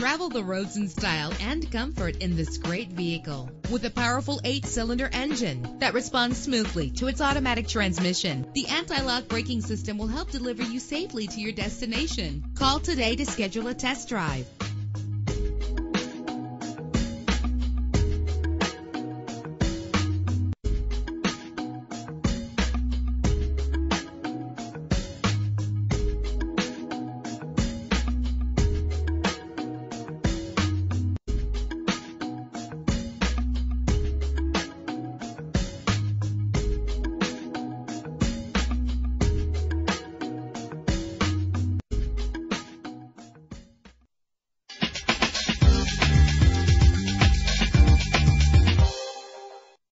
Travel the roads in style and comfort in this great vehicle. With a powerful 8-cylinder engine that responds smoothly to its automatic transmission, the anti-lock braking system will help deliver you safely to your destination. Call today to schedule a test drive.